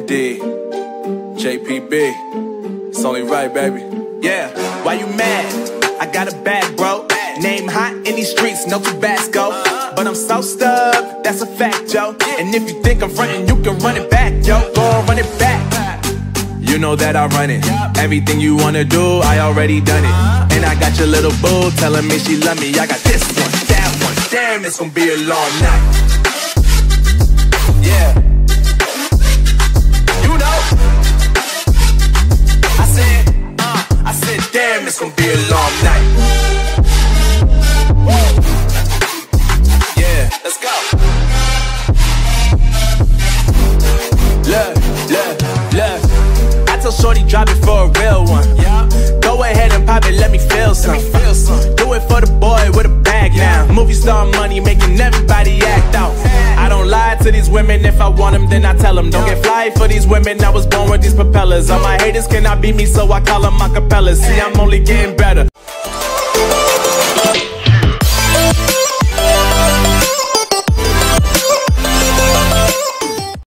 indeed. JPB, it's only right, baby. Yeah, why you mad? I got a bag, bro. Name hot in these streets, no Tabasco. But I'm so stubbed, that's a fact, yo. And if you think I'm frontin', you can run it back, yo. Go on, run it back. You know that I run it. Everything you wanna do, I already done it. And I got your little boo telling me she love me. I got this one, that one. Damn, it's gonna be a long night. Yeah. You know. I said, damn, it's gonna be a long night. Yeah, let's go. Look. I tell shorty drop it for a real one. Go ahead and pop it, let me feel some. Do it for the boy with a bag now. Movie star money making everybody act out. I don't lie to these women, if I want them then I tell them. Don't get fly for these women, I was born with these propellers. All my haters cannot beat me, so I call them acapellas. See, I'm only getting better.